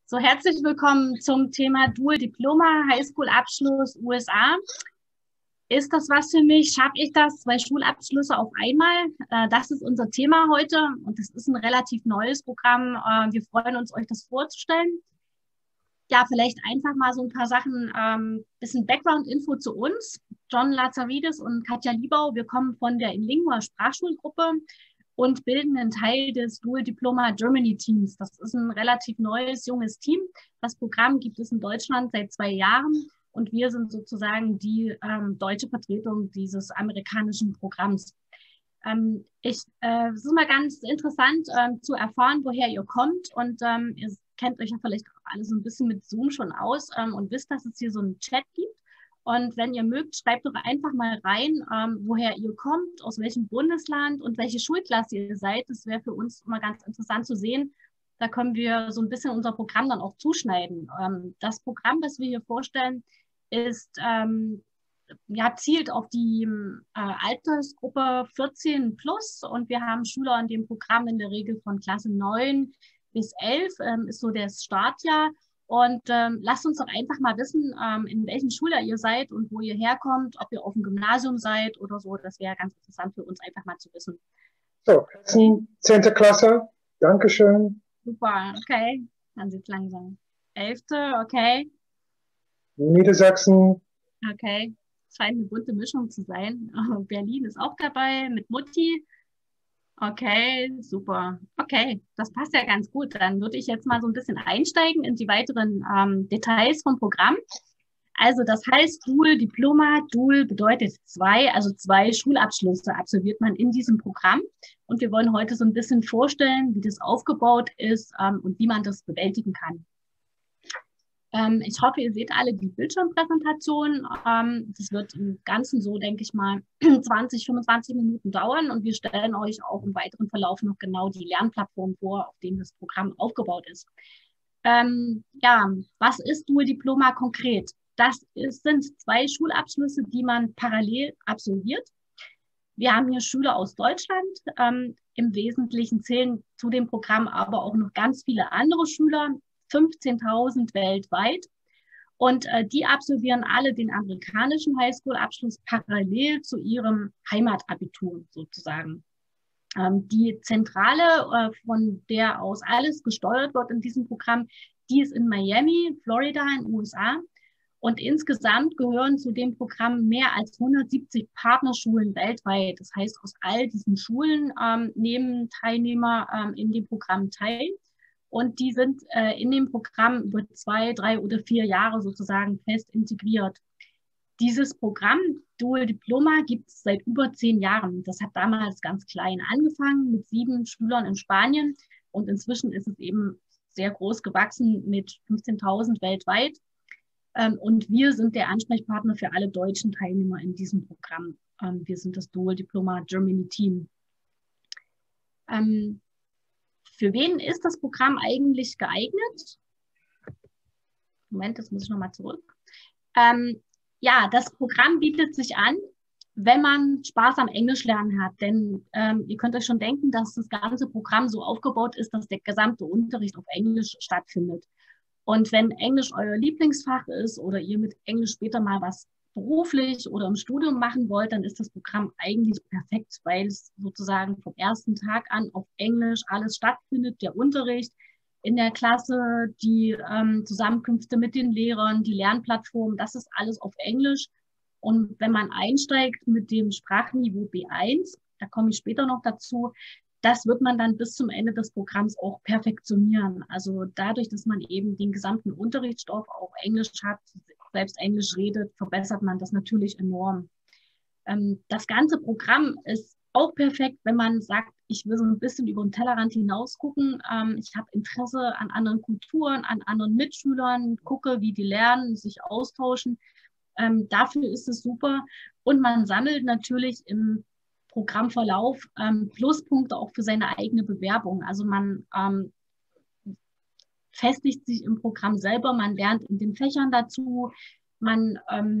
So, herzlich willkommen zum Thema Dual Diploma, Highschool-Abschluss USA. Ist das was für mich? Schaffe ich das? 2 Schulabschlüsse auf einmal? Das ist unser Thema heute und das ist ein relativ neues Programm. Wir freuen uns, euch das vorzustellen. Ja, vielleicht einfach mal so ein paar Sachen, bisschen Background-Info zu uns. John Lazaridis und Katja Liebau, wir kommen von der Inlingua Sprachschulgruppe und bilden einen Teil des Dual Diploma Germany Teams. Das ist ein relativ neues, junges Team. Das Programm gibt es in Deutschland seit 2 Jahren und wir sind sozusagen die deutsche Vertretung dieses amerikanischen Programms. Es ist mal ganz interessant zu erfahren, woher ihr kommt und ihr kennt euch ja vielleicht auch alle so ein bisschen mit Zoom schon aus und wisst, dass es hier so einen Chat gibt. Und wenn ihr mögt, schreibt doch einfach mal rein, woher ihr kommt, aus welchem Bundesland und welche Schulklasse ihr seid. Das wäre für uns immer ganz interessant zu sehen. Da können wir so ein bisschen unser Programm dann auch zuschneiden. Das Programm, das wir hier vorstellen, ist, zielt auf die Altersgruppe 14 plus und wir haben Schüler in dem Programm in der Regel von Klasse 9 bis 11, ist so das Startjahr. Und lasst uns doch einfach mal wissen, in welchem Schuljahr ihr seid und wo ihr herkommt, ob ihr auf dem Gymnasium seid oder so. Das wäre ganz interessant für uns einfach mal zu wissen. So, Hessen, 10. Klasse. Dankeschön. Super, okay. Dann sieht es langsam. 11. Okay. Niedersachsen. Okay. Es scheint eine bunte Mischung zu sein. Berlin ist auch dabei mit Mutti. Okay, super. Okay, das passt ja ganz gut. Dann würde ich jetzt mal so ein bisschen einsteigen in die weiteren Details vom Programm. Also das heißt Dual Diploma. Dual bedeutet 2, also 2 Schulabschlüsse absolviert man in diesem Programm. Und wir wollen heute so ein bisschen vorstellen, wie das aufgebaut ist und wie man das bewältigen kann. Ich hoffe, ihr seht alle die Bildschirmpräsentation. Das wird im Ganzen so, denke ich mal, 20, 25 Minuten dauern und wir stellen euch auch im weiteren Verlauf noch genau die Lernplattform vor, auf denen das Programm aufgebaut ist. Was ist Dual Diploma konkret? Sind 2 Schulabschlüsse, die man parallel absolviert. Wir haben hier Schüler aus Deutschland. Im Wesentlichen zählen zu dem Programm aber auch noch ganz viele andere Schüler, 15.000 weltweit. Und die absolvieren alle den amerikanischen Highschool-Abschluss parallel zu ihrem Heimatabitur sozusagen. Die Zentrale, von der aus alles gesteuert wird in diesem Programm, die ist in Miami, Florida in den USA. Und insgesamt gehören zu dem Programm mehr als 170 Partnerschulen weltweit. Das heißt, aus all diesen Schulen nehmen Teilnehmer in dem Programm teil. Und die sind in dem Programm über 2, 3 oder 4 Jahre sozusagen fest integriert. Dieses Programm Dual Diploma gibt es seit über 10 Jahren. Das hat damals ganz klein angefangen mit 7 Schülern in Spanien. Und inzwischen ist es eben sehr groß gewachsen mit 15.000 weltweit. Und wir sind der Ansprechpartner für alle deutschen Teilnehmer in diesem Programm. Wir sind das Dual Diploma Germany Team. Für wen ist das Programm eigentlich geeignet? Moment, das muss ich nochmal zurück. Das Programm bietet sich an, wenn man Spaß am Englischlernen hat. Denn ihr könnt euch schon denken, dass das ganze Programm so aufgebaut ist, dass der gesamte Unterricht auf Englisch stattfindet. Und wenn Englisch euer Lieblingsfach ist oder ihr mit Englisch später mal was beruflich oder im Studium machen wollt, dann ist das Programm eigentlich perfekt, weil es sozusagen vom ersten Tag an auf Englisch alles stattfindet, der Unterricht in der Klasse, die Zusammenkünfte mit den Lehrern, die Lernplattform, das ist alles auf Englisch. Und wenn man einsteigt mit dem Sprachniveau B1, da komme ich später noch dazu, das wird man dann bis zum Ende des Programms auch perfektionieren. Also dadurch, dass man eben den gesamten Unterrichtsstoff auf Englisch hat, selbst Englisch redet, verbessert man das natürlich enorm. Das ganze Programm ist auch perfekt, wenn man sagt, ich will so ein bisschen über den Tellerrand hinaus gucken. Ich habe Interesse an anderen Kulturen, an anderen Mitschülern, gucke, wie die lernen, sich austauschen. Dafür ist es super. Und man sammelt natürlich im Programmverlauf Pluspunkte auch für seine eigene Bewerbung. Also man festigt sich im Programm selber, man lernt in den Fächern dazu, man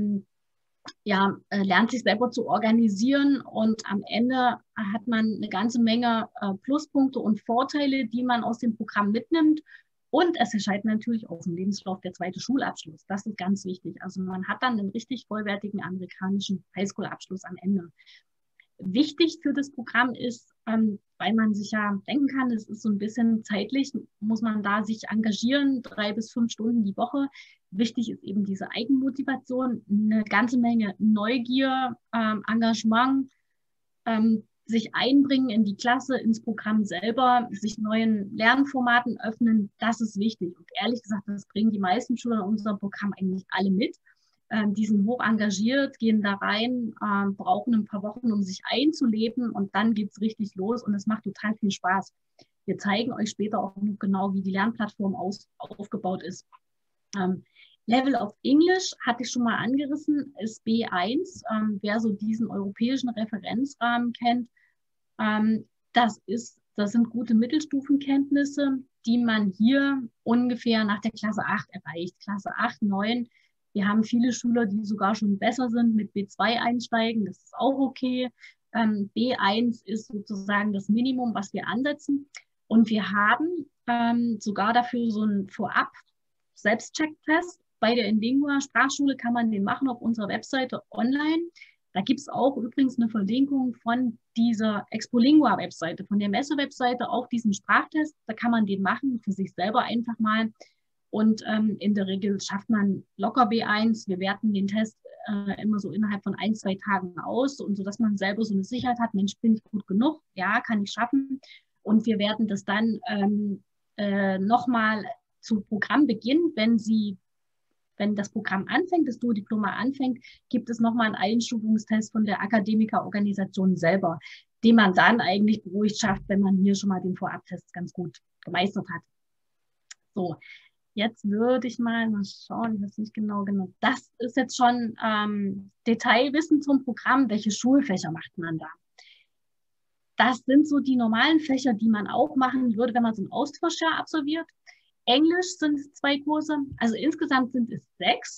lernt sich selber zu organisieren und am Ende hat man eine ganze Menge Pluspunkte und Vorteile, die man aus dem Programm mitnimmt Und es erscheint natürlich auf dem Lebenslauf der zweite Schulabschluss. Das ist ganz wichtig. Also man hat dann einen richtig vollwertigen amerikanischen Highschool-Abschluss am Ende. Wichtig für das Programm ist, weil man sich ja denken kann, es ist so ein bisschen zeitlich, muss man da sich engagieren, 3 bis 5 Stunden die Woche. Wichtig ist eben diese Eigenmotivation, eine ganze Menge Neugier, Engagement, sich einbringen in die Klasse, ins Programm selber, sich neuen Lernformaten öffnen, das ist wichtig. Und ehrlich gesagt, das bringen die meisten Schüler in unserem Programm eigentlich alle mit. Die sind hoch engagiert, gehen da rein, brauchen ein paar Wochen, um sich einzuleben und dann geht es richtig los und es macht total viel Spaß. Wir zeigen euch später auch noch genau, wie die Lernplattform aufgebaut ist. Level of English hatte ich schon mal angerissen, ist B1. Wer so diesen europäischen Referenzrahmen kennt, das sind gute Mittelstufenkenntnisse, die man hier ungefähr nach der Klasse 8 erreicht. Klasse 8, 9. Wir haben viele Schüler, die sogar schon besser sind, mit B2 einsteigen. Das ist auch okay. B1 ist sozusagen das Minimum, was wir ansetzen. Und wir haben sogar dafür so einen Vorab-Selbstchecktest. Bei der Inlingua Sprachschule kann man den machen auf unserer Webseite online. Da gibt es auch übrigens eine Verlinkung von dieser Expolingua-Webseite, von der Messe-Webseite auf diesen Sprachtest. Da kann man den machen, für sich selber einfach mal. Und in der Regel schafft man locker B1. Wir werten den Test immer so innerhalb von 1, 2 Tagen aus, und so dass man selber so eine Sicherheit hat, Mensch, bin ich gut genug? Ja, kann ich schaffen. Und wir werten das dann nochmal zu Programmbeginn, wenn das Programm anfängt, das Duo-Diploma anfängt, gibt es nochmal einen Einstufungstest von der Akademikerorganisation selber, den man dann eigentlich beruhigt schafft, wenn man hier schon mal den Vorabtest ganz gut gemeistert hat. So, jetzt würde ich mal schauen, ich weiß nicht genau. Das ist jetzt schon Detailwissen zum Programm. Welche Schulfächer macht man da? Das sind so die normalen Fächer, die man auch machen würde, wenn man so ein Austauschjahr absolviert. Englisch sind es 2 Kurse, also insgesamt sind es 6.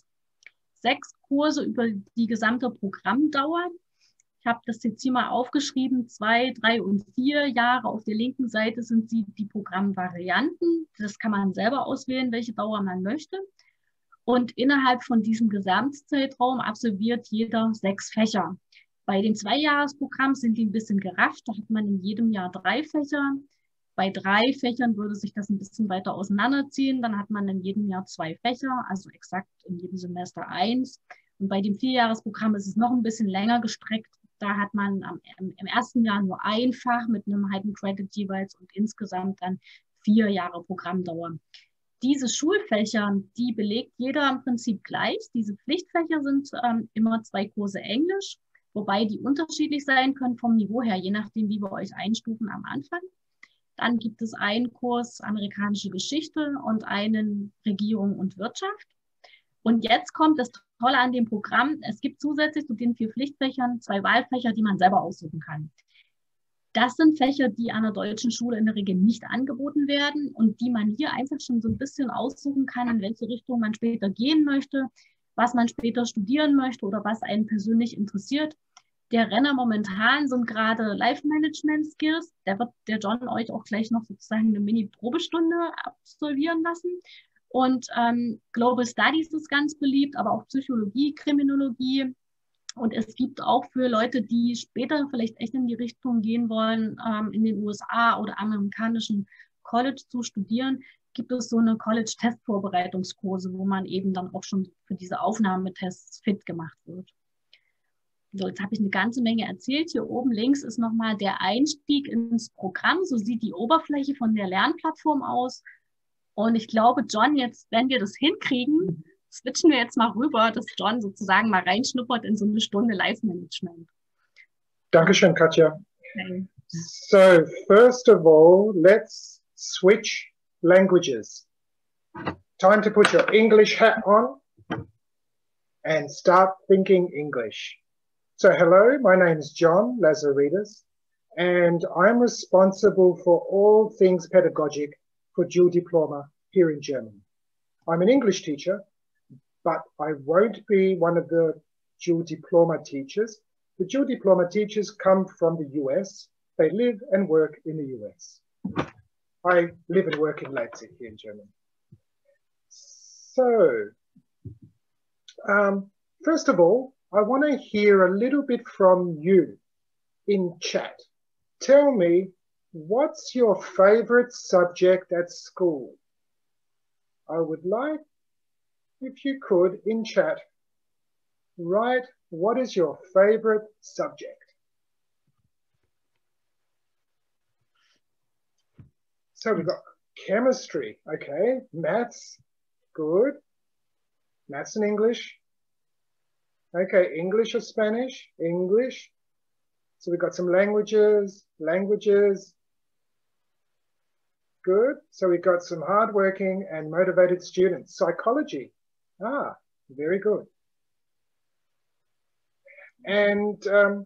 6 Kurse über die gesamte Programmdauer. Ich habe das jetzt hier mal aufgeschrieben, 2, 3 und 4 Jahre. Auf der linken Seite sind die Programmvarianten. Das kann man selber auswählen, welche Dauer man möchte. Und innerhalb von diesem Gesamtzeitraum absolviert jeder 6 Fächer. Bei dem 2-Jahres-Programm sind die ein bisschen gerafft. Da hat man in jedem Jahr 3 Fächer. Bei 3 Fächern würde sich das ein bisschen weiter auseinanderziehen. Dann hat man in jedem Jahr 2 Fächer, also exakt in jedem Semester 1. Und bei dem 4-Jahres-Programm ist es noch ein bisschen länger gestreckt. Da hat man im ersten Jahr nur 1 Fach mit einem halben Credit jeweils und insgesamt dann 4 Jahre Programmdauer. Diese Schulfächer, die belegt jeder im Prinzip gleich. Diese Pflichtfächer sind immer 2 Kurse Englisch, wobei die unterschiedlich sein können vom Niveau her, je nachdem, wie wir euch einstufen am Anfang. Dann gibt es einen Kurs amerikanische Geschichte und einen Regierung und Wirtschaft. Und jetzt kommt das Tolle an dem Programm. Es gibt zusätzlich zu den 4 Pflichtfächern 2 Wahlfächer, die man selber aussuchen kann. Das sind Fächer, die an der deutschen Schule in der Regel nicht angeboten werden und die man hier einfach schon so ein bisschen aussuchen kann, in welche Richtung man später gehen möchte, was man später studieren möchte oder was einen persönlich interessiert. Der Renner momentan sind gerade Life-Management-Skills. Der wird der John euch auch gleich noch sozusagen eine Mini-Probestunde absolvieren lassen. Und Global Studies ist ganz beliebt, aber auch Psychologie, Kriminologie. Und es gibt auch für Leute, die später vielleicht echt in die Richtung gehen wollen, in den USA oder amerikanischen College zu studieren, gibt es so eine College-Testvorbereitungskurse, wo man eben dann auch schon für diese Aufnahmetests fit gemacht wird. So, jetzt habe ich eine ganze Menge erzählt. Hier oben links ist nochmal der Einstieg ins Programm. So sieht die Oberfläche von der Lernplattform aus. Und ich glaube, John, jetzt, wenn wir das hinkriegen, switchen wir jetzt mal rüber, dass John sozusagen mal reinschnuppert in so eine Stunde Live-Management. Dankeschön, Katja. Okay. So, first of all, let's switch languages. Time to put your English hat on and start thinking English. So hello, my name is John Lazaridis, and I'm responsible for all things pedagogic for dual diploma here in Germany. I'm an English teacher, but I won't be one of the dual diploma teachers. The dual diploma teachers come from the US. They live and work in the US. I live and work in Leipzig here in Germany. So, first of all, I want to hear a little bit from you in chat. Tell me, what's your favorite subject at school? I would like, if you could, in chat, write what is your favorite subject? So we've got chemistry, okay, maths, good. Maths and English. Okay, English or Spanish? English. So we've got some languages. Good. So we've got some hardworking and motivated students. Psychology. Ah, very good. And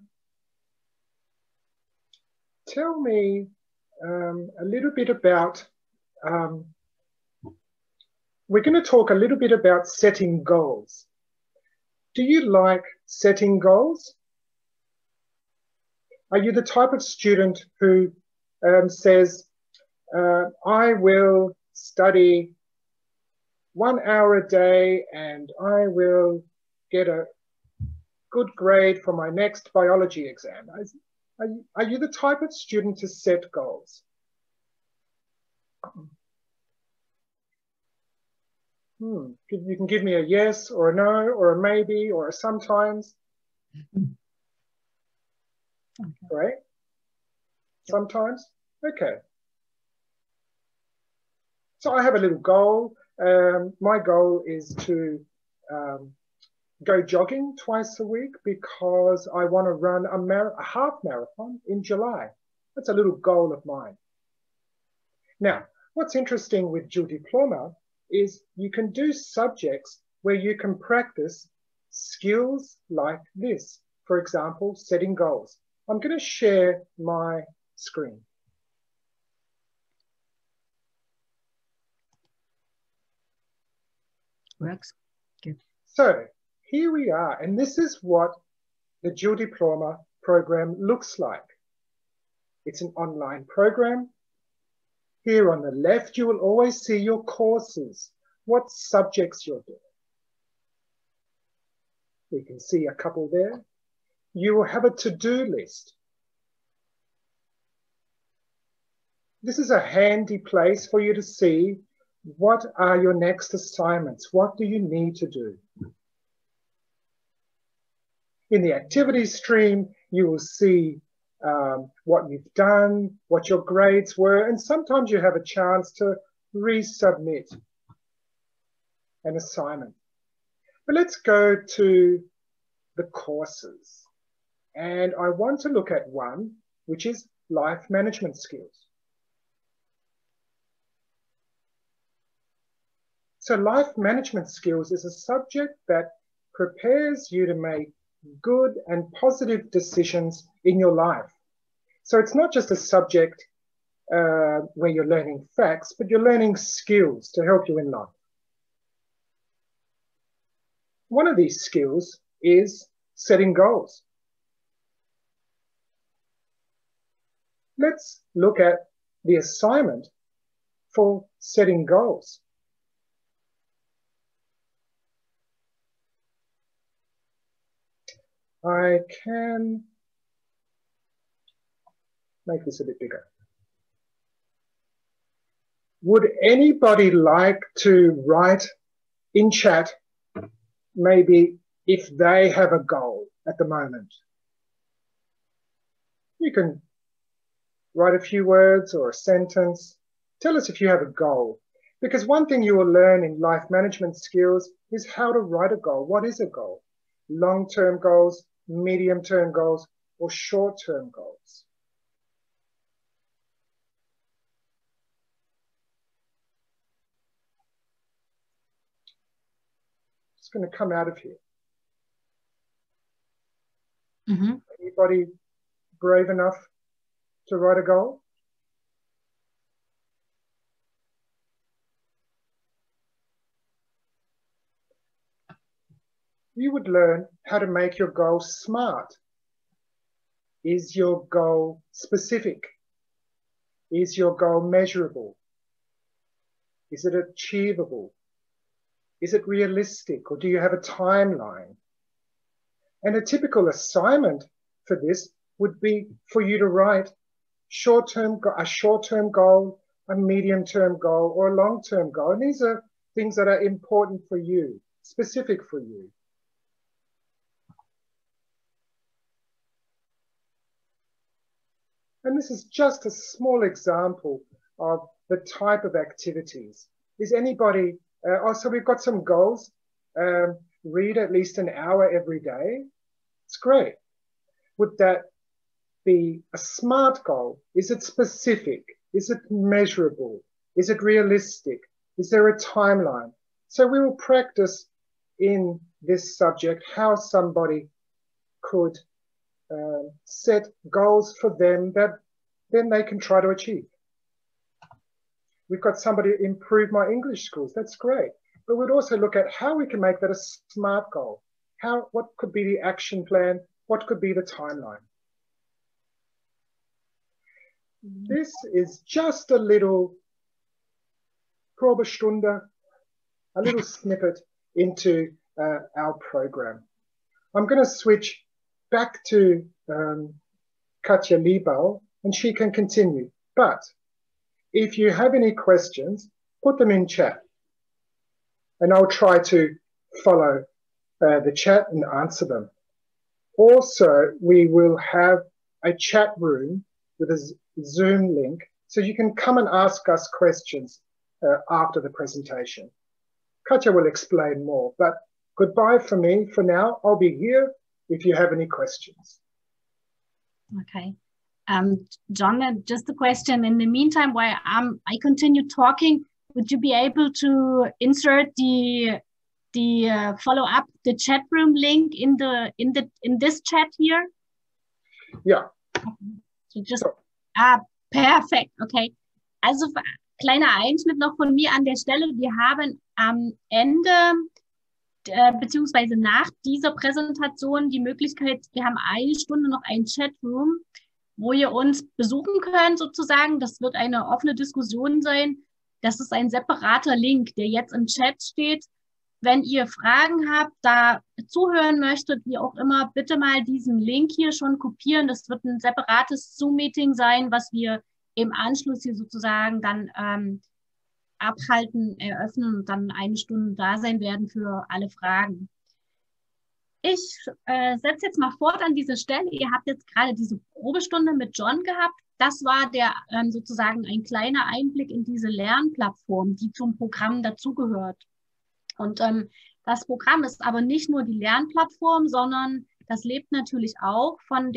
tell me a little bit about, we're going to talk a little bit about setting goals. Do you like setting goals? Are you the type of student who says, I will study 1 hour a day and I will get a good grade for my next biology exam? Are you the type of student to set goals? You can give me a yes or a no or a maybe or a sometimes. Right? Sometimes? Okay. So I have a little goal. My goal is to go jogging twice a week because I want to run a half marathon in July. That's a little goal of mine. Now, what's interesting with Dual Diploma is you can do subjects where you can practice skills like this. For example, setting goals. I'm going to share my screen. Works. Good. So here we are, and this is what the Dual Diploma program looks like. It's an online program. Here on the left, you will always see your courses, what subjects you're doing. We can see a couple there. You will have a to-do list. This is a handy place for you to see what are your next assignments. What do you need to do? In the activities stream, you will see what you've done, what your grades were, and sometimes you have a chance to resubmit an assignment. But let's go to the courses. And I want to look at one, which is life management skills. So life management skills is a subject that prepares you to make good and positive decisions in your life. So it's not just a subject where you're learning facts, but you're learning skills to help you in life. One of these skills is setting goals. Let's look at the assignment for setting goals. I can make this a bit bigger. Would anybody like to write in chat maybe if they have a goal at the moment? You can write a few words or a sentence. Tell us if you have a goal. Because one thing you will learn in life management skills is how to write a goal. What is a goal? Long-term goals, medium-term goals, or short-term goals. Just going to come out of here. Anybody brave enough to write a goal? You would learn how to make your goal smart. Is your goal specific? Is your goal measurable? Is it achievable? Is it realistic, or do you have a timeline? And a typical assignment for this would be for you to write a short-term goal, a medium-term goal, or a long-term goal. And these are things that are important for you, specific for you. And this is just a small example of the type of activities. Is anybody, so we've got some goals. Read at least an hour every day. It's great. Would that be a SMART goal? Is it specific? Is it measurable? Is it realistic? Is there a timeline? So we will practice in this subject how somebody could set goals for them that then they can try to achieve. We've got somebody to improve my English skills. That's great. But we'd also look at how we can make that a SMART goal. What could be the action plan? What could be the timeline? This is just a little Probestunde, a little snippet into our program. I'm going to switch back to Katja Liebau, and she can continue. But if you have any questions, put them in chat, and I'll try to follow the chat and answer them. Also, we will have a chat room with a Zoom link, so you can come and ask us questions after the presentation. Katja will explain more, but goodbye for me for now. I'll be here if you have any questions. Okay. John, just a question. In the meantime, while I continue talking, would you be able to insert the follow-up, the chat room link in this chat here? Ja. So just, perfekt, okay. Also kleiner Einschnitt noch von mir an der Stelle. Wir haben am Ende beziehungsweise nach dieser Präsentation die Möglichkeit, wir haben eine Stunde noch ein Chatroom, wo ihr uns besuchen könnt sozusagen. Das wird eine offene Diskussion sein. Das ist ein separater Link, der jetzt im Chat steht. Wenn ihr Fragen habt, da zuhören möchtet, wie auch immer, bitte mal diesen Link hier schon kopieren. Das wird ein separates Zoom-Meeting sein, was wir im Anschluss hier sozusagen dann abhalten, eröffnen und dann eine Stunde da sein werden für alle Fragen. Ich setze jetzt mal fort an dieser Stelle. Ihr habt jetzt gerade diese Probestunde mit John gehabt. Das war der sozusagen ein kleiner Einblick in diese Lernplattform, die zum Programm dazugehört. Und das Programm ist aber nicht nur die Lernplattform, sondern das lebt natürlich auch von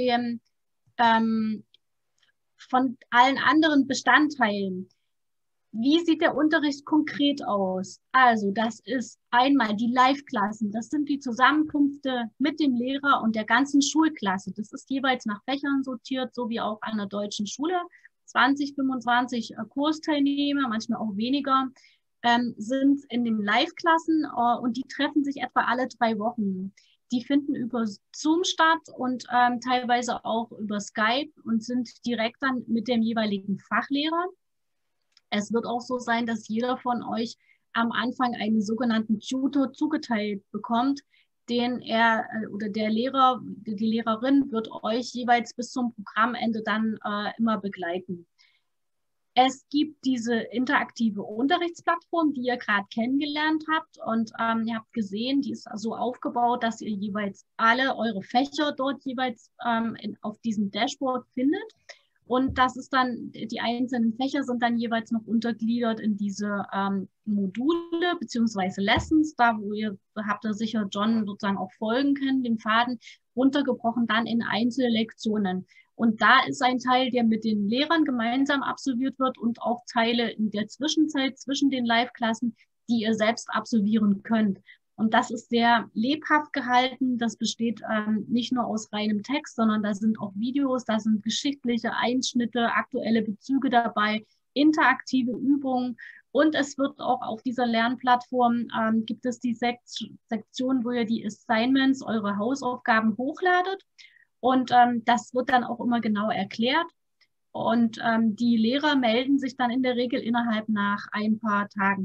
allen anderen Bestandteilen. Wie sieht der Unterricht konkret aus? Also das ist einmal die Live-Klassen. Das sind die Zusammenkünfte mit dem Lehrer und der ganzen Schulklasse. Das ist jeweils nach Fächern sortiert, so wie auch an der deutschen Schule. 20, 25 Kursteilnehmer, manchmal auch weniger, sind in den Live-Klassen und die treffen sich etwa alle 3 Wochen. Die finden über Zoom statt und teilweise auch über Skype und sind direkt dann mit dem jeweiligen Fachlehrer. Es wird auch so sein, dass jeder von euch am Anfang einen sogenannten Tutor zugeteilt bekommt, den er oder der Lehrer, die Lehrerin wird euch jeweils bis zum Programmende dann immer begleiten. Es gibt diese interaktive Unterrichtsplattform, die ihr gerade kennengelernt habt und ihr habt gesehen, die ist so aufgebaut, dass ihr jeweils alle eure Fächer dort jeweils auf diesem Dashboard findet. Und das ist dann, die einzelnen Fächer sind dann jeweils noch untergliedert in diese Module beziehungsweise Lessons, da wo ihr habt ihr sicher John sozusagen auch folgen können, den Faden, runtergebrochen dann in Einzellektionen. Und da ist ein Teil, der mit den Lehrern gemeinsam absolviert wird und auch Teile in der Zwischenzeit zwischen den Live-Klassen, die ihr selbst absolvieren könnt. Und das ist sehr lebhaft gehalten. Das besteht nicht nur aus reinem Text, sondern da sind auch Videos, da sind geschichtliche Einschnitte, aktuelle Bezüge dabei, interaktive Übungen. Und es wird auch auf dieser Lernplattform, gibt es die Sektion, wo ihr die Assignments, eure Hausaufgaben hochladet. Und das wird dann auch immer genau erklärt. Und die Lehrer melden sich dann in der Regel innerhalb nach ein paar Tagen.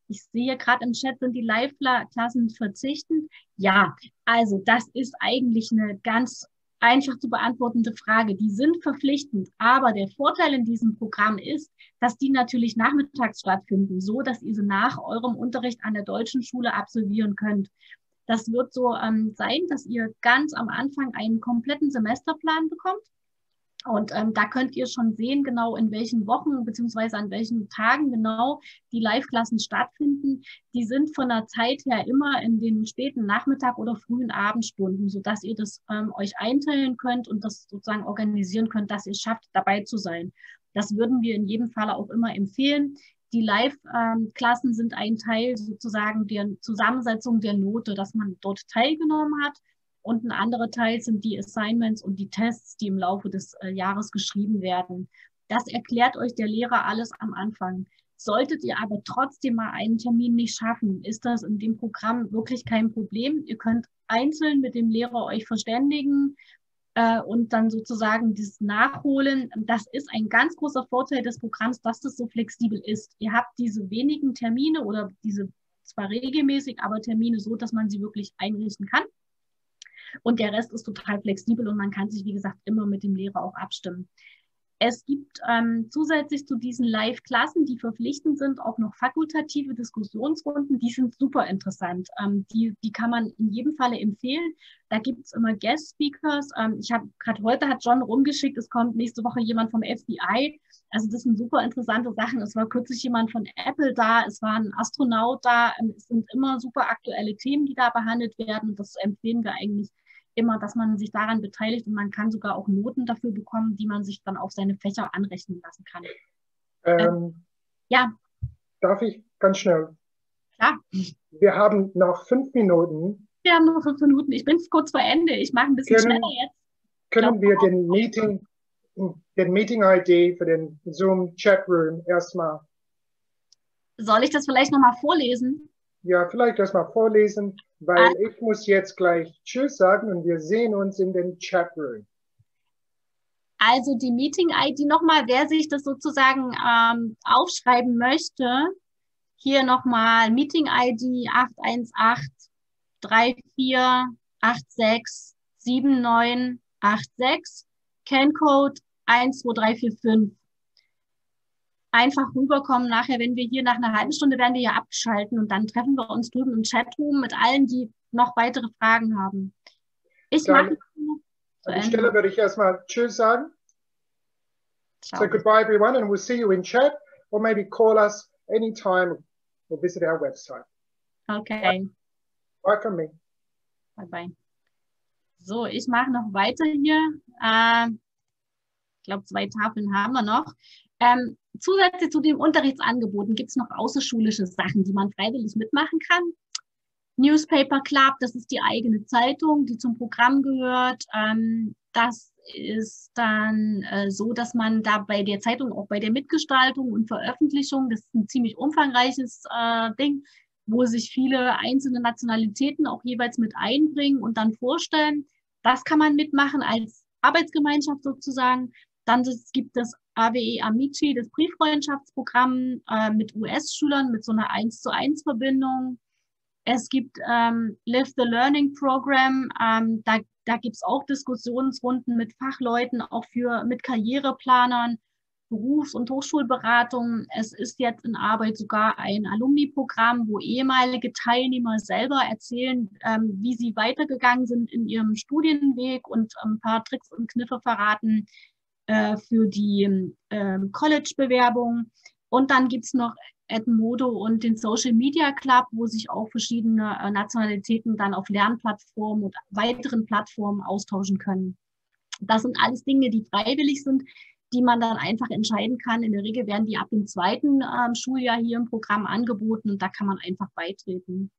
Ich sehe gerade im Chat, sind die Live-Klassen verzichtend? Ja, also das ist eigentlich eine ganz einfach zu beantwortende Frage. Die sind verpflichtend, aber der Vorteil in diesem Programm ist, dass die natürlich nachmittags stattfinden, so dass ihr sie nach eurem Unterricht an der deutschen Schule absolvieren könnt. Das wird so sein, dass ihr ganz am Anfang einen kompletten Semesterplan bekommt. Und da könnt ihr schon sehen, genau in welchen Wochen beziehungsweise an welchen Tagen genau die Live-Klassen stattfinden. Die sind von der Zeit her immer in den späten Nachmittag- oder frühen Abendstunden, sodass ihr das euch einteilen könnt und das sozusagen organisieren könnt, dass ihr es schafft, dabei zu sein. Das würden wir in jedem Fall auch immer empfehlen. Die Live-Klassen sind ein Teil sozusagen der Zusammensetzung der Note, dass man dort teilgenommen hat. Und ein anderer Teil sind die Assignments und die Tests, die im Laufe des Jahres geschrieben werden. Das erklärt euch der Lehrer alles am Anfang. Solltet ihr aber trotzdem mal einen Termin nicht schaffen, ist das in dem Programm wirklich kein Problem. Ihr könnt einzeln mit dem Lehrer euch verständigen und dann sozusagen das nachholen. Das ist ein ganz großer Vorteil des Programms, dass das so flexibel ist. Ihr habt diese wenigen Termine oder diese zwar regelmäßig, aber Termine so, dass man sie wirklich einrichten kann. Und der Rest ist total flexibel und man kann sich, wie gesagt, immer mit dem Lehrer auch abstimmen. Es gibt zusätzlich zu diesen Live-Klassen, die verpflichtend sind, auch noch fakultative Diskussionsrunden. Die sind super interessant. Die kann man in jedem Falle empfehlen. Da gibt es immer Guest-Speakers. Ich habe gerade heute hat John rumgeschickt, es kommt nächste Woche jemand vom FBI. Also das sind super interessante Sachen. Es war kürzlich jemand von Apple da, es war ein Astronaut da. Es sind immer super aktuelle Themen, die da behandelt werden. Das empfehlen wir eigentlich immer, dass man sich daran beteiligt und man kann sogar auch Noten dafür bekommen, die man sich dann auf seine Fächer anrechnen lassen kann. Ja. Darf ich ganz schnell? Klar. Wir haben noch 5 Minuten. Wir haben noch 5 Minuten. Ich bin kurz vor Ende. Ich mache ein bisschen schneller jetzt. Können wir den Meeting-ID für den Zoom-Chatroom erstmal? Soll ich das vielleicht nochmal vorlesen? Ja, vielleicht erstmal vorlesen, weil ich muss jetzt gleich Tschüss sagen und wir sehen uns in den Chatroom. Also die Meeting-ID nochmal, wer sich das sozusagen aufschreiben möchte, hier nochmal Meeting-ID 818-3486-7986, CAN-Code 12345. Einfach rüberkommen nachher, wenn wir hier nach einer halben Stunde werden wir hier abschalten und dann treffen wir uns drüben im Chatroom mit allen, die noch weitere Fragen haben. An der Stelle würde ich erstmal Tschüss sagen. Ciao. So goodbye everyone and we'll see you in chat or maybe call us anytime or visit our website. Okay. Bye from me. Bye bye. So, ich mache noch weiter hier. Ich glaube, 2 Tafeln haben wir noch. Zusätzlich zu den Unterrichtsangeboten gibt es noch außerschulische Sachen, die man freiwillig mitmachen kann. Newspaper Club, das ist die eigene Zeitung, die zum Programm gehört. Das ist dann so, dass man da bei der Zeitung auch bei der Mitgestaltung und Veröffentlichung, das ist ein ziemlich umfangreiches Ding, wo sich viele einzelne Nationalitäten auch jeweils mit einbringen und dann vorstellen. Das kann man mitmachen als Arbeitsgemeinschaft sozusagen. Dann gibt es AWE Amici, das Brieffreundschaftsprogramm mit US-Schülern mit so einer 1:1 Verbindung. Es gibt Live the Learning Program, da gibt es auch Diskussionsrunden mit Fachleuten, auch mit Karriereplanern, Berufs- und Hochschulberatung. Es ist jetzt in Arbeit sogar ein Alumni-Programm, wo ehemalige Teilnehmer selber erzählen, wie sie weitergegangen sind in ihrem Studienweg und ein paar Tricks und Kniffe verraten für die College-Bewerbung. Und dann gibt es noch Edmodo und den Social Media Club, wo sich auch verschiedene Nationalitäten dann auf Lernplattformen und weiteren Plattformen austauschen können. Das sind alles Dinge, die freiwillig sind, die man dann einfach entscheiden kann. In der Regel werden die ab dem 2. Schuljahr hier im Programm angeboten und da kann man einfach beitreten.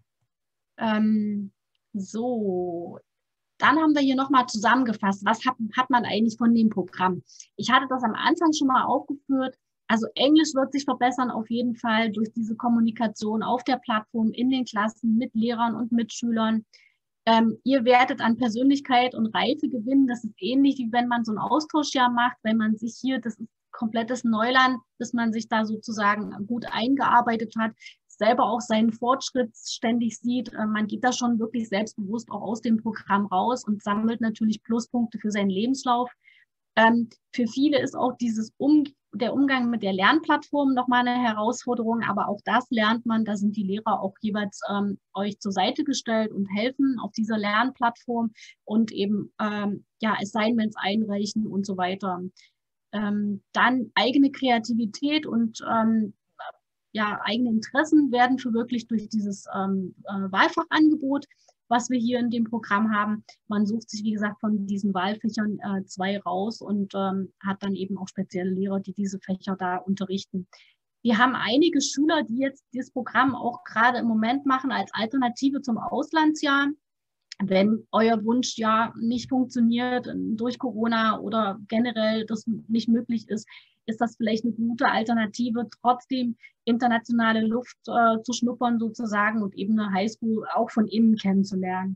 So, dann haben wir hier nochmal zusammengefasst, was hat man eigentlich von dem Programm? Ich hatte das am Anfang schon mal aufgeführt. Also Englisch wird sich verbessern auf jeden Fall durch diese Kommunikation auf der Plattform, in den Klassen, mit Lehrern und Mitschülern. Ihr werdet an Persönlichkeit und Reife gewinnen. Das ist ähnlich, wie wenn man so ein Austauschjahr macht, wenn man sich hier, das ist komplettes Neuland, bis man sich da sozusagen gut eingearbeitet hat. selber auch seinen Fortschritt ständig sieht. Man geht da schon wirklich selbstbewusst auch aus dem Programm raus und sammelt natürlich Pluspunkte für seinen Lebenslauf. Für viele ist auch der Umgang mit der Lernplattform nochmal eine Herausforderung, aber auch das lernt man. Da sind die Lehrer auch jeweils euch zur Seite gestellt und helfen auf dieser Lernplattform und eben Assignments einreichen und so weiter. Dann eigene Kreativität und eigene Interessen werden verwirklicht durch dieses Wahlfachangebot, was wir hier in dem Programm haben. Man sucht sich, wie gesagt, von diesen Wahlfächern 2 raus und hat dann eben auch spezielle Lehrer, die diese Fächer da unterrichten. Wir haben einige Schüler, die jetzt dieses Programm auch gerade im Moment machen als Alternative zum Auslandsjahr. Wenn euer Wunschjahr nicht funktioniert durch Corona oder generell das nicht möglich ist, ist das vielleicht eine gute Alternative, trotzdem internationale Luft zu schnuppern sozusagen und eben eine Highschool auch von innen kennenzulernen.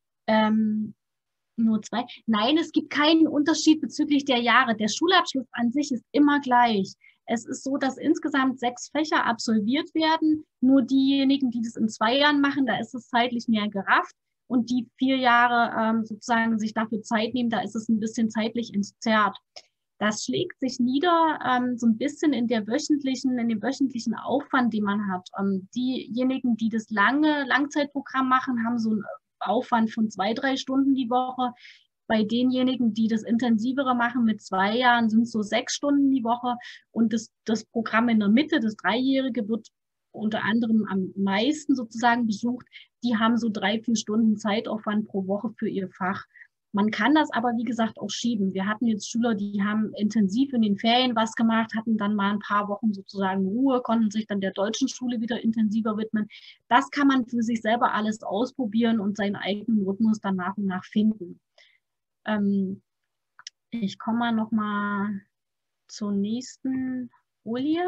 Nur 2. Nein, es gibt keinen Unterschied bezüglich der Jahre. Der Schulabschluss an sich ist immer gleich. Es ist so, dass insgesamt 6 Fächer absolviert werden. Nur diejenigen, die das in 2 Jahren machen, da ist es zeitlich mehr gerafft. Und die 4 Jahre sozusagen sich dafür Zeit nehmen, da ist es ein bisschen zeitlich entzerrt. Das schlägt sich nieder so ein bisschen in dem wöchentlichen Aufwand, den man hat. Diejenigen, die das Langzeitprogramm machen, haben so einen Aufwand von 2-3 Stunden die Woche. Bei denjenigen, die das intensivere machen mit 2 Jahren, sind es so 6 Stunden die Woche. Und das Programm in der Mitte, das 3-jährige, wird unter anderem am meisten sozusagen besucht. Die haben so 3-4 Stunden Zeitaufwand pro Woche für ihr Fach. Man kann das aber, wie gesagt, auch schieben. Wir hatten jetzt Schüler, die haben intensiv in den Ferien was gemacht, hatten dann mal ein paar Wochen sozusagen Ruhe, konnten sich dann der deutschen Schule wieder intensiver widmen. Das kann man für sich selber alles ausprobieren und seinen eigenen Rhythmus dann nach und nach finden. Ich komme mal noch mal zur nächsten Folie.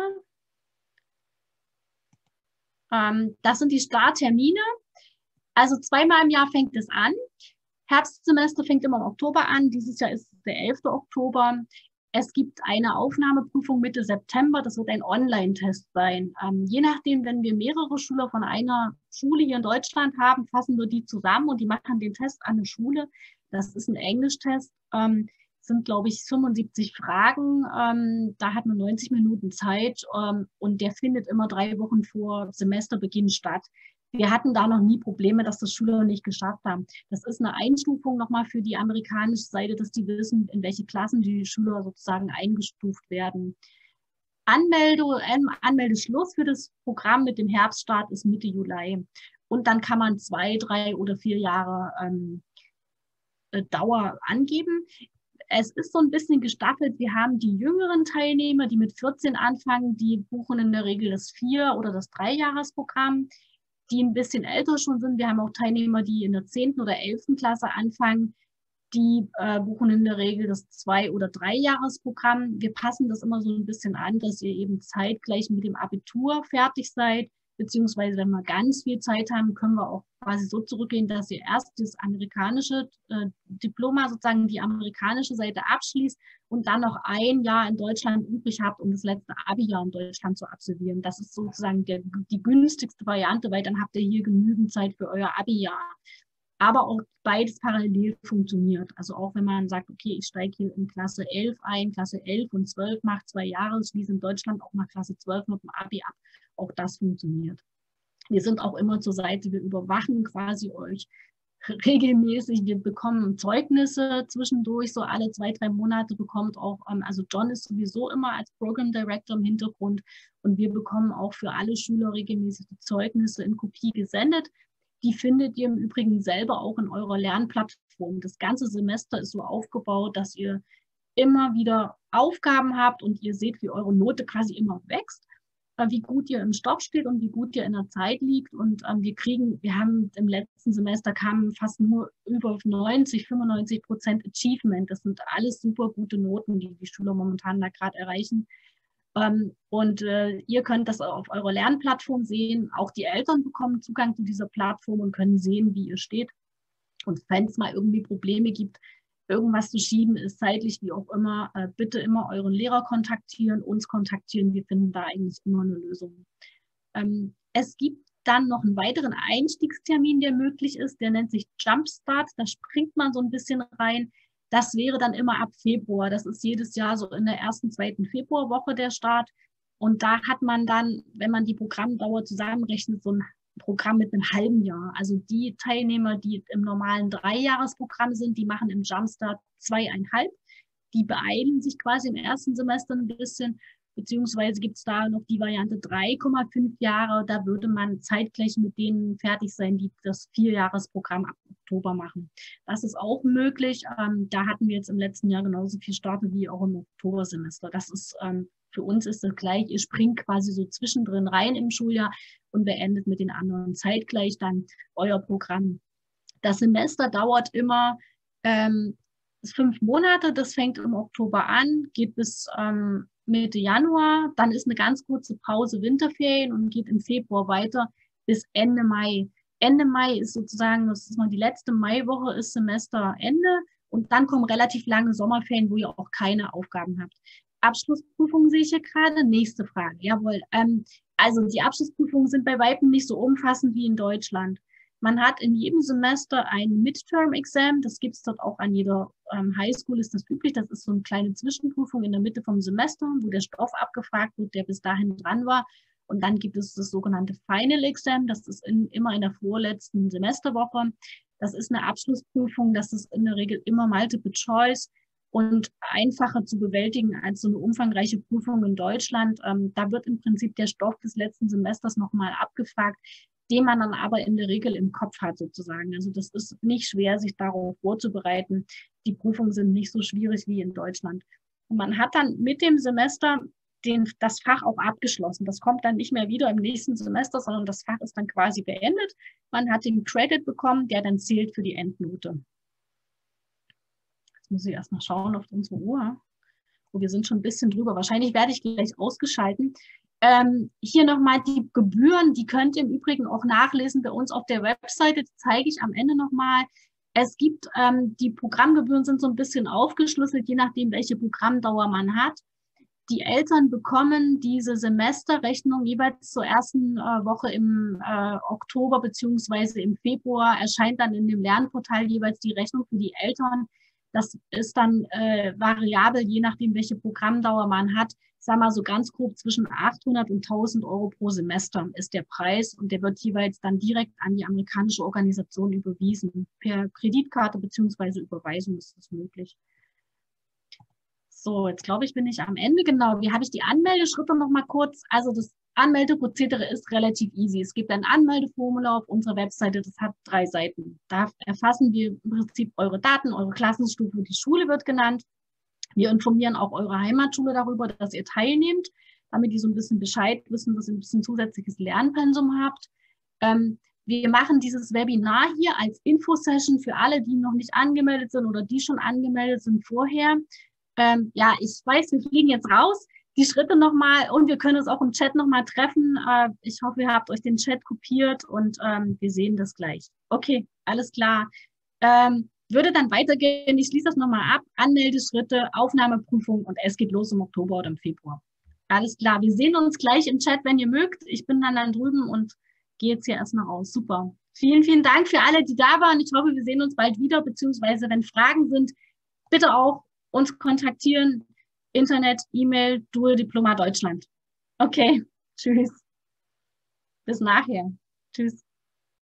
Das sind die Starttermine. Also 2-mal im Jahr fängt es an. Herbstsemester fängt immer im Oktober an. Dieses Jahr ist es der 11. Oktober. Es gibt eine Aufnahmeprüfung Mitte September. Das wird ein Online-Test sein. Je nachdem, wenn wir mehrere Schüler von einer Schule hier in Deutschland haben, fassen wir die zusammen und die machen den Test an der Schule. Das ist ein Englisch-Test. Sind, glaube ich, 75 Fragen. Da hat man 90 Minuten Zeit und der findet immer 3 Wochen vor Semesterbeginn statt. Wir hatten da noch nie Probleme, dass das Schüler nicht geschafft haben. Das ist eine Einstufung nochmal für die amerikanische Seite, dass die wissen, in welche Klassen die Schüler sozusagen eingestuft werden. Anmeldeschluss für das Programm mit dem Herbststart ist Mitte Juli. Und dann kann man 2, 3 oder 4 Jahre Dauer angeben. Es ist so ein bisschen gestaffelt. Wir haben die jüngeren Teilnehmer, die mit 14 anfangen, die buchen in der Regel das 4- oder das 3-Jahres-Programm. Die ein bisschen älter schon sind. Wir haben auch Teilnehmer, die in der 10. oder 11. Klasse anfangen. Die buchen in der Regel das 2- oder 3-Jahres-Programm. Wir passen das immer so ein bisschen an, dass ihr eben zeitgleich mit dem Abitur fertig seid. Beziehungsweise, wenn wir ganz viel Zeit haben, können wir auch quasi so zurückgehen, dass ihr erst das amerikanische Diploma, sozusagen die amerikanische Seite abschließt und dann noch 1 Jahr in Deutschland übrig habt, um das letzte Abi-Jahr in Deutschland zu absolvieren. Das ist sozusagen die günstigste Variante, weil dann habt ihr hier genügend Zeit für euer Abi-Jahr. Aber auch beides parallel funktioniert. Also auch wenn man sagt, okay, ich steige hier in Klasse 11 ein, Klasse 11 und 12 macht 2 Jahre, schließe in Deutschland auch nach Klasse 12 mit dem Abi ab. Auch das funktioniert. Wir sind auch immer zur Seite, wir überwachen quasi euch regelmäßig. Wir bekommen Zeugnisse zwischendurch, so alle 2-3 Monate bekommt auch, also John ist sowieso immer als Program Director im Hintergrund und wir bekommen auch für alle Schüler regelmäßig die Zeugnisse in Kopie gesendet. Die findet ihr im Übrigen selber auch in eurer Lernplattform. Das ganze Semester ist so aufgebaut, dass ihr immer wieder Aufgaben habt und ihr seht, wie eure Note quasi immer wächst, wie gut ihr im Stoff steht und wie gut ihr in der Zeit liegt. Und wir haben im letzten Semester kamen fast nur über 90-95% Achievement. Das sind alles super gute Noten, die die Schüler momentan da gerade erreichen. Ihr könnt das auf eurer Lernplattform sehen. Auch die Eltern bekommen Zugang zu dieser Plattform und können sehen, wie ihr steht. Und wenn es mal irgendwie Probleme gibt, irgendwas zu schieben ist, zeitlich wie auch immer, bitte immer euren Lehrer kontaktieren, uns kontaktieren. Wir finden da eigentlich immer eine Lösung. Es gibt dann noch einen weiteren Einstiegstermin, der möglich ist, der nennt sich Jumpstart, da springt man so ein bisschen rein. Das wäre dann immer ab Februar, das ist jedes Jahr so in der ersten, zweiten Februarwoche der Start. Und da hat man dann, wenn man die Programmdauer zusammenrechnet, so ein Programm mit einem halben Jahr. Also die Teilnehmer, die im normalen 3-Jahres-Programm sind, die machen im Jumpstart 2,5. Die beeilen sich quasi im ersten Semester ein bisschen, beziehungsweise gibt es da noch die Variante 3,5 Jahre. Da würde man zeitgleich mit denen fertig sein, die das 4-Jahres-Programm ab Oktober machen. Das ist auch möglich. Da hatten wir jetzt im letzten Jahr genauso viel Starte wie auch im Oktobersemester. Das ist für uns ist das gleich. Ihr springt quasi so zwischendrin rein im Schuljahr und beendet mit den anderen zeitgleich dann euer Programm. Das Semester dauert immer 5 Monate. Das fängt im Oktober an, geht bis Mitte Januar. Dann ist eine ganz kurze Pause Winterferien und geht im Februar weiter bis Ende Mai. Ende Mai ist sozusagen, das ist mal die letzte Maiwoche, ist Semesterende. Und dann kommen relativ lange Sommerferien, wo ihr auch keine Aufgaben habt. Abschlussprüfungen sehe ich hier gerade. Nächste Frage. Jawohl. Also die Abschlussprüfungen sind bei Weitem nicht so umfassend wie in Deutschland. Man hat in jedem Semester ein Midterm-Exam. Das gibt es dort auch an jeder Highschool, ist das üblich. Das ist so eine kleine Zwischenprüfung in der Mitte vom Semester, wo der Stoff abgefragt wird, der bis dahin dran war. Und dann gibt es das sogenannte Final Exam. Das ist immer in der vorletzten Semesterwoche. Das ist eine Abschlussprüfung. Das ist in der Regel immer Multiple Choice und einfacher zu bewältigen als so eine umfangreiche Prüfung in Deutschland. Da wird im Prinzip der Stoff des letzten Semesters nochmal abgefragt, den man dann aber in der Regel im Kopf hat sozusagen. Also das ist nicht schwer, sich darauf vorzubereiten. Die Prüfungen sind nicht so schwierig wie in Deutschland. Und man hat dann mit dem Semester das Fach auch abgeschlossen. Das kommt dann nicht mehr wieder im nächsten Semester, sondern das Fach ist dann quasi beendet. Man hat den Credit bekommen, der dann zählt für die Endnote. Jetzt muss ich erst mal schauen auf unsere Uhr. Oh, wir sind schon ein bisschen drüber. Wahrscheinlich werde ich gleich ausgeschalten. Hier nochmal die Gebühren, die könnt ihr im Übrigen auch nachlesen bei uns auf der Webseite. Das zeige ich am Ende nochmal. Es gibt, die Programmgebühren sind so ein bisschen aufgeschlüsselt, je nachdem, welche Programmdauer man hat. Die Eltern bekommen diese Semesterrechnung jeweils zur ersten Woche im Oktober beziehungsweise im Februar, erscheint dann in dem Lernportal jeweils die Rechnung für die Eltern. Das ist dann variabel, je nachdem, welche Programmdauer man hat. Ich sage mal so ganz grob zwischen 800 und 1000 Euro pro Semester ist der Preis und der wird jeweils dann direkt an die amerikanische Organisation überwiesen. Per Kreditkarte beziehungsweise Überweisung ist das möglich. So, jetzt glaube ich, bin ich am Ende. Genau, wie habe ich die Anmeldeschritte noch mal kurz? Also das Anmeldeprozedere ist relativ easy. Es gibt ein Anmeldeformular auf unserer Webseite, das hat 3 Seiten. Da erfassen wir im Prinzip eure Daten, eure Klassenstufe, die Schule wird genannt. Wir informieren auch eure Heimatschule darüber, dass ihr teilnehmt, damit die so ein bisschen Bescheid wissen, dass ihr ein bisschen zusätzliches Lernpensum habt. Wir machen dieses Webinar hier als Infosession für alle, die noch nicht angemeldet sind oder die schon angemeldet sind vorher. Ja, ich weiß, wir fliegen jetzt raus. Die Schritte nochmal und wir können uns auch im Chat nochmal treffen. Ich hoffe, ihr habt euch den Chat kopiert und wir sehen das gleich. Okay, alles klar. Würde dann weitergehen. Ich schließe das nochmal ab. Anmeldeschritte, Aufnahmeprüfung und es geht los im Oktober oder im Februar. Alles klar. Wir sehen uns gleich im Chat, wenn ihr mögt. Ich bin dann drüben und gehe jetzt hier erstmal raus. Super. Vielen, vielen Dank für alle, die da waren. Ich hoffe, wir sehen uns bald wieder, beziehungsweise wenn Fragen sind, bitte auch uns kontaktieren. Internet, E-Mail, Dual Diploma Deutschland. Okay, tschüss. Bis nachher. Tschüss.